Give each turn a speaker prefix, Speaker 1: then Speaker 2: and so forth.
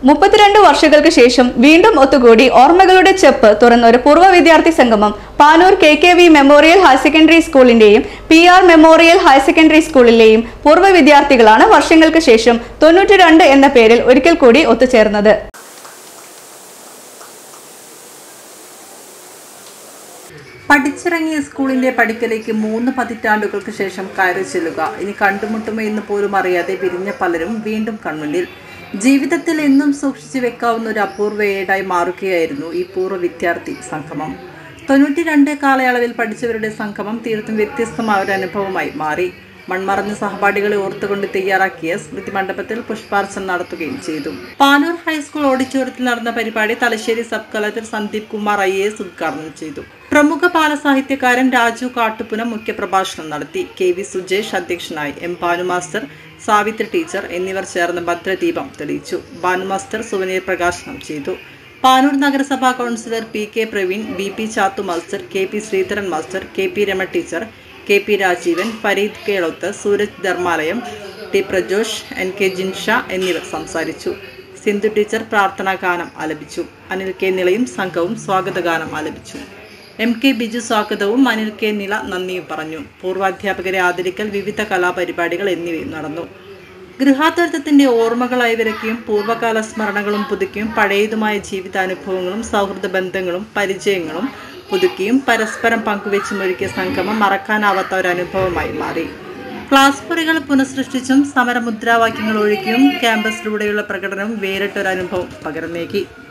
Speaker 1: 32 വർഷങ്ങൾക്ക് ശേഷം വീണ്ടും ഒത്തുകൂടി ഓർമ്മകളുടെ ചെപ്പ് തുറന്ന ഒരു പൂർവ്വ വിദ്യാർത്ഥി സംഗമം Panoor KKV memorial higher secondary സ്കൂളിന്റെയും PR മെമ്മോറിയൽ ഹയർ സെക്കൻഡറി സ്കൂളിലെയും പൂർവ്വ വിദ്യാർത്ഥികളാണ് വർഷങ്ങൾക്ക് ശേഷം 92 എന്ന പേരിൽ ഒരിക്കൽ കൂടി ഒത്തുചേർന്നത്.
Speaker 2: പഠിച്ചിറങ്ങിയ സ്കൂളിന്റെ പടിക്കലേക്ക് 3 പതിറ്റാണ്ടുകൾക്ക് ശേഷം കയറി ചെല്ലുക. ഇനി കണ്ടുമുട്ടുമോ എന്ന് പോലും അറിയാതെ പിരിഞ്ഞ പലരും വീണ്ടും കൺമുന്നിൽ. ജീവിതത്തിൽ എന്നും സൂക്ഷിച്ചു വെക്കാവുന്ന ഒരു അപൂർവ ഏടായി മാറുകയായിരുന്നു ഈ പൂർവ്വ വിദ്യാർത്ഥി സംഗമം. 92 കാലയളവിൽ പഠിച്ചവരുടെ സംഗമം തീർത്തും വ്യത്യസ്തമായ ഒരു അനുഭവമായി മാറി. മൺമറഞ്ഞ സഹപാഠികളെ ഓർത്തുകൊണ്ട് തയ്യാറാക്കിയ സ്മൃതി മണ്ഡപത്തിൽ പുഷ്പാർച്ചന നടത്തുകയും ചെയ്തു. പാനൂർ ഹൈസ്കൂൾ ഓഡിറ്റോറിയത്തിൽ നടന്ന പരിപാടി Thalassery sub collector Sandeep Kumar IAS ഉദ്ഘാടനം ചെയ്തു. പ്രമുഖ ബാലസാഹിത്യകാരൻ രാജു കാട്ടുപുനം മുഖ്യപ്രഭാഷണം നടത്തി. KV സുജേഷ് അധ്യക്ഷനായി. M ഭാനുമാസ്റ്റർ, സാവിത്രി ടീച്ചർ എന്നിവർ ചേർന്ന് ഭദ്രദീപം തെളിയിച്ചു. ഭാനുമാസ്റ്റർ സുവനീർ പ്രകാശനം ചെയ്തു. പാനൂർ നഗരസഭാ councillor PK Praveen, BP Chathu master, KP Sreedharan master, KP Rama teacher, KP Rajeevan, Fareed Keloth, Sooraj Dharmalayam, T Prajosh, NK Jinsha എന്നിവർ സംസാരിച്ചു. സിന്ധു ടീച്ചർ പ്രാർത്ഥനാ ഗാനം ആലപിച്ചു. അനിൽ K നിളയും സംഘവും സ്വാഗതഗാനം ആലപിച്ചു. MK ബിജു സ്വാഗതവും അനിൽ K നിള നന്ദിയും പറഞ്ഞു. പൂർവാധ്യാപകരെ ആദരിക്കൽ, വിവിധ കലാപരിപാടികൾ എന്നിവയും നടന്നു. ഗൃഹാതുരത്വത്തിന്റെ ഓർമ്മകളായി വിരക്കിയും പൂർവ്വകാല സ്മരണകളും പുതുക്കിയും പഴയതുമായ ജീവിതാനുഭവങ്ങളും സൗഹൃദ ബന്ധങ്ങളും പരിചയങ്ങളും പുതുക്കിയും പരസ്പരം പങ്കുവെച്ചും ഒരുക്കിയ സംഗമം മറക്കാനാവാത്ത ഒരു അനുഭവമായി മാറി. ക്ലാസ് മുറികൾ പുനഃസൃഷ്ടിച്ചും സമരമുദ്രാവാക്യങ്ങൾ ഒഴുക്കിയും ക്യാമ്പസിലൂടെയുള്ള പ്രകടനവും വേറിട്ടൊരനുഭവം പകർന്നേകി.